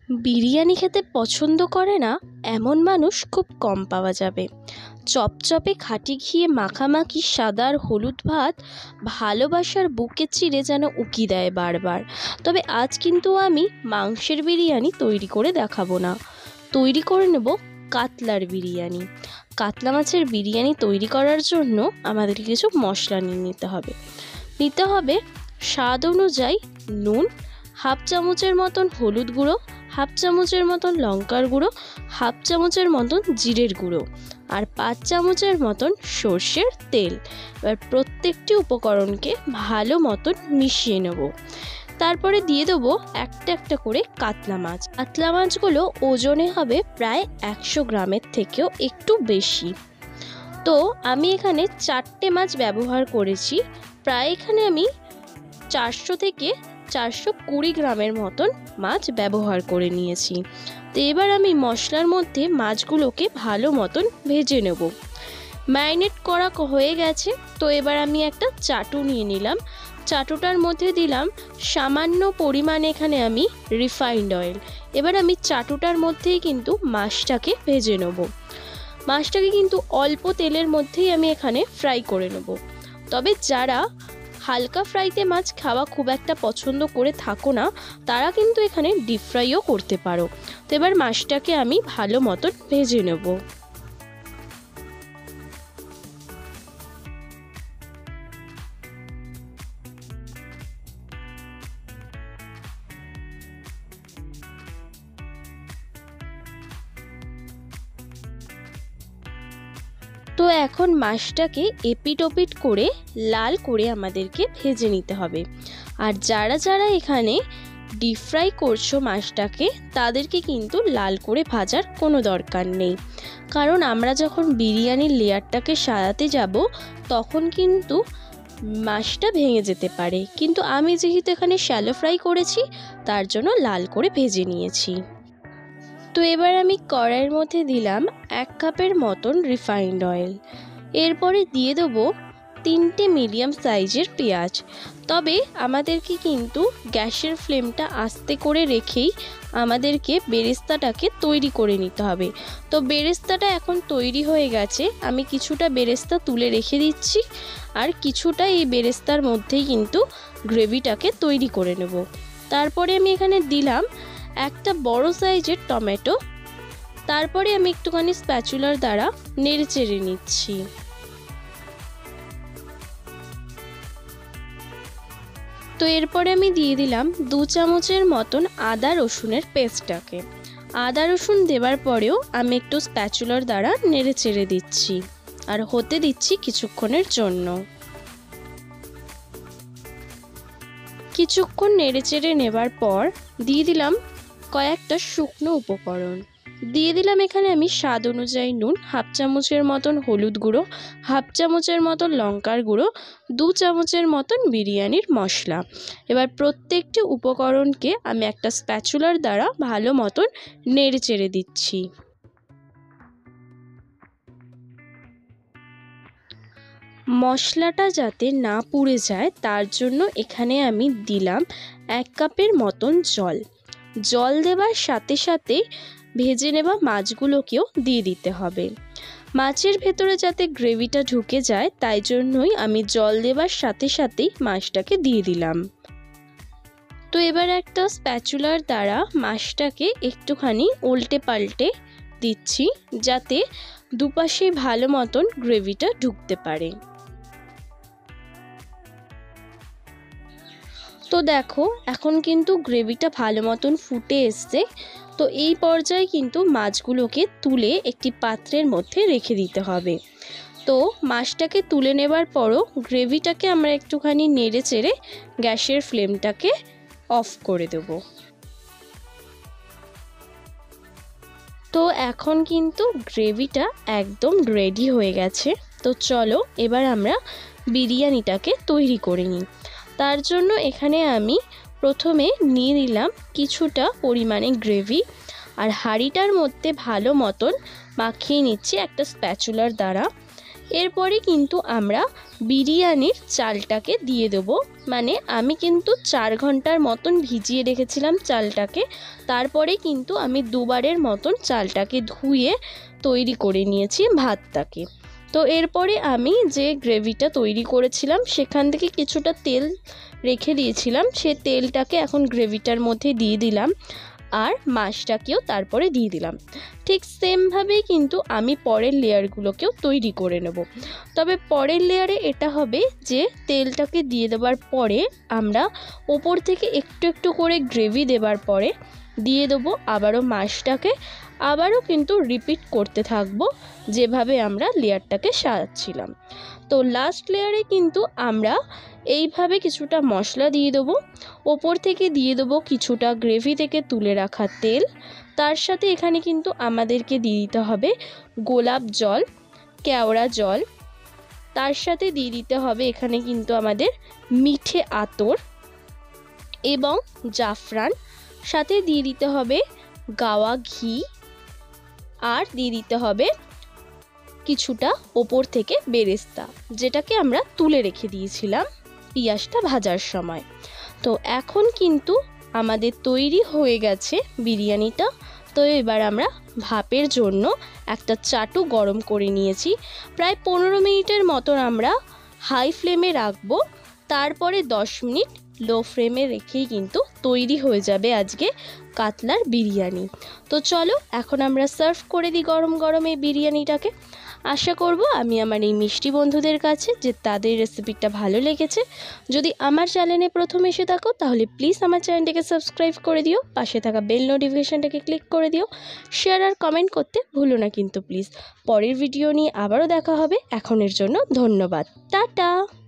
বিরিয়ানি খেতে পছন্দ করে না এমন মানুষ খুব কম পাওয়া যাবে। চপচপে খাঁটি ঘিয়ে মাখামাখি সাদা আর হলুদ ভাত ভালোবাসার বুকে চিরে যেন উকি দেয় বারবার। তবে আজ কিন্তু আমি মাংসের বিরিয়ানি তৈরি করে দেখাবো না, তৈরি করে নেব কাতলার বিরিয়ানি। কাতলা মাছের বিরিয়ানি তৈরি করার জন্য আমাদের কিছু মশলা নিতে হবে স্বাদ অনুযায়ী নুন, হাফ চামচের মতন হলুদ গুঁড়ো, হাফ চামচের মতন লঙ্কার গুঁড়ো, হাফ চামচের মতন জিরের গুঁড়ো আর 5 চামচের মতন সর্ষের তেল। এবার প্রত্যেকটি উপকরণকে ভালো মতন মিশিয়ে নেব। তারপরে দিয়ে দেবো একটা একটা করে কাতলা মাছ। কাতলা মাছগুলো ওজনে হবে প্রায় 100 গ্রামের থেকেও একটু বেশি। তো আমি এখানে 4টে মাছ ব্যবহার করেছি। প্রায় এখানে আমি 400 থেকে 420 গ্রামের মতন মাছ ব্যবহার করে নিয়েছি। তো এবার আমি মশলার মধ্যে মাছগুলোকে ভালো মতন ভেজে নেব। ম্যারিনেট করা হয়ে গেছে। তো এবার আমি একটা চাটু নিয়ে নিলাম। চাটুটার মধ্যে দিলাম সামান্য পরিমাণে এখানে আমি রিফাইন্ড অয়েল। এবার আমি চাটুটার মধ্যেই কিন্তু মাছটাকে ভেজে নেব। মাছটাকে কিন্তু অল্প তেলের মধ্যেই আমি এখানে ফ্রাই করে নেব। তবে যারা হালকা ফ্রাইতে মাছ খাওয়া খুব একটা পছন্দ করে থাকো না, তারা কিন্তু এখানে ডিপ ফ্রাইও করতে পারো। তো এবার মাছটাকে আমি ভালো মতন ভেজে নেব। তো এখন মাছটাকে এপিট ওপিট করে লাল করে আমাদেরকে ভেজে নিতে হবে। আর যারা যারা এখানে ডিপ ফ্রাই করছো মাছটাকে, তাদেরকে কিন্তু লাল করে ভাজার কোনো দরকার নেই। কারণ আমরা যখন বিরিয়ানির লেয়ারটাকে সাজাতে যাব, তখন কিন্তু মাছটা ভেঙে যেতে পারে। কিন্তু আমি যেহেতু এখানে শ্যালো ফ্রাই করেছি, তার জন্য লাল করে ভেজে নিয়েছি। তো এবার আমি কড়াইয়ের মধ্যে দিলাম 1 কাপের মতন রিফাইন্ড অয়েল। এরপরে দিয়ে দেবো 3টে মিডিয়াম সাইজের পেঁয়াজ। তবে আমাদেরকে কিন্তু গ্যাসের ফ্লেমটা আস্তে করে রেখেই আমাদেরকে বেরেস্তাটাকে তৈরি করে নিতে হবে। তো বেরেস্তাটা এখন তৈরি হয়ে গেছে। আমি কিছুটা বেরেস্তা তুলে রেখে দিচ্ছি, আর কিছুটা এই বেরেস্তার মধ্যেই কিন্তু গ্রেভিটাকে তৈরি করে নেব। তারপরে আমি এখানে দিলাম একটা বড় সাইজের টমেটো। তারপরে আমি একটুখানি স্প্যাচুলার দ্বারা নেড়ে চেড়ে নিচ্ছি। তো এরপরে আমি দিয়ে দিলাম 2 চামচের মতন আদা রসুনের পেস্টটাকে। আদা রসুন দেওয়ার পরেও আমি একটু স্প্যাচুলার দ্বারা নেড়ে চেড়ে দিচ্ছি আর হতে দিচ্ছি কিছুক্ষণের জন্য। কিছুক্ষণ নেড়ে চেড়ে নেবার পর দিয়ে দিলাম কয়েকটা শুকনো উপকরণ। দিয়ে দিলাম এখানে আমি স্বাদ অনুযায়ী নুন, হাফ চামচের মতন হলুদ গুঁড়ো, হাফ চামচের মতন লঙ্কার গুঁড়ো, 2 চামচের মতন বিরিয়ানির মশলা। এবার প্রত্যেকটি উপকরণকে আমি একটা স্প্যাচুলার দ্বারা ভালো মতন নেড়ে চেড়ে দিচ্ছি। মশলাটা যাতে না পুড়ে যায়, তার জন্য এখানে আমি দিলাম 1 কাপের মতন জল। জল দেওয়ার সাথে সাথে ভেজে নেওয়া মাছগুলোকেও দিয়ে দিতে হবে। মাছের ভেতরে যাতে গ্রেভিটা ঢুকে যায়, তাই জন্যই আমি জল দেওয়ার সাথে সাথেই মাছটাকে দিয়ে দিলাম। তো এবার একটা স্প্যাচুলার দ্বারা মাছটাকে একটুখানি উল্টে পাল্টে দিচ্ছি, যাতে দুপাশে ভালো মতন গ্রেভিটা ঢুকতে পারে। তো দেখো, এখন কিন্তু গ্রেভিটা ভালো মতন ফুটে এসছে। তো এই পর্যায়ে কিন্তু মাছগুলোকে তুলে একটি পাত্রের মধ্যে রেখে দিতে হবে। তো মাছটাকে তুলে নেবার পরও গ্রেভিটাকে আমরা একটুখানি নেড়ে চেড়ে গ্যাসের ফ্লেমটাকে অফ করে দেব। তো এখন কিন্তু গ্রেভিটা একদম রেডি হয়ে গেছে। তো চলো এবার আমরা বিরিয়ানিটাকে তৈরি করে নিই। তার জন্য এখানে আমি প্রথমে নিয়ে নিলাম কিছুটা পরিমাণে গ্রেভি, আর হাঁড়িটার মধ্যে ভালো মতন মাখিয়ে নিচ্ছি একটা স্প্যাচুলার দ্বারা। এরপরে কিন্তু আমরা বিরিয়ানির চালটাকে দিয়ে দেবো। মানে আমি কিন্তু 4 ঘন্টার মতন ভিজিয়ে রেখেছিলাম চালটাকে। তারপরে কিন্তু আমি দুবারের মতন চালটাকে ধুয়ে তৈরি করে নিয়েছি ভাতটাকে। তো এরপরে আমি যে গ্রেভিটা তৈরি করেছিলাম সেখান থেকে কিছুটা তেল রেখে দিয়েছিলাম, সে তেলটাকে এখন গ্রেভিটার মধ্যে দিয়ে দিলাম আর মাছটাকেও তারপরে দিয়ে দিলাম। ঠিক সেমভাবেই কিন্তু আমি পরের লেয়ারগুলোকেও তৈরি করে নেব। তবে পরের লেয়ারে এটা হবে যে তেলটাকে দিয়ে দেওয়ার পরে আমরা ওপর থেকে একটু একটু করে গ্রেভি দেওয়ার পরে দিয়ে দেবো আবারও মাছটাকে, আবারও কিন্তু রিপিট করতে থাকবো যেভাবে আমরা লেয়ারটাকে সাজাচ্ছিলাম। তো লাস্ট লেয়ারে কিন্তু আমরা এইভাবে কিছুটা মশলা দিয়ে দেবো, ওপর থেকে দিয়ে দেবো কিছুটা গ্রেভি থেকে তুলে রাখা তেল, তার সাথে এখানে কিন্তু আমাদেরকে দিয়ে দিতে হবে গোলাপ জল, কেওড়া জল, তার সাথে দিয়ে দিতে হবে এখানে কিন্তু আমাদের মিঠে আতর এবং জাফরান, সাথে দিয়ে দিতে হবে গাওয়া ঘি, আর দিয়ে দিতে হবে কিছুটা ওপর থেকে বেরেস্তা, যেটাকে আমরা তুলে রেখে দিয়েছিলাম পিঁয়াজটা ভাজার সময়। তো এখন কিন্তু আমাদের তৈরি হয়ে গেছে বিরিয়ানিটা। তো এবার আমরা ভাপের জন্য একটা চাটু গরম করে নিয়েছি। প্রায় 15 মিনিটের মতন আমরা হাই ফ্লেমে রাখবো, তারপরে 10 মিনিট লো ফ্লেমে রেখেই কিন্তু তৈরি হয়ে যাবে আজকে কাতলার বিরিয়ানি। তো চলো এখন আমরা সার্ভ করে দিই গরম গরম এই বিরিয়ানিটাকে। আশা করব আমি আমার এই মিষ্টি বন্ধুদের কাছে যে তাদের রেসিপিটা ভালো লেগেছে। যদি আমার চ্যানেলে প্রথম এসে থাকো তাহলে প্লিজ আমার চ্যানেলটাকে সাবস্ক্রাইব করে দিও, পাশে থাকা বেল নোটিফিকেশানটাকে ক্লিক করে দিও, শেয়ার আর কমেন্ট করতে ভুলো না কিন্তু প্লিজ। পরের ভিডিও নিয়ে আবারও দেখা হবে, এখনের জন্য ধন্যবাদ, টাটা।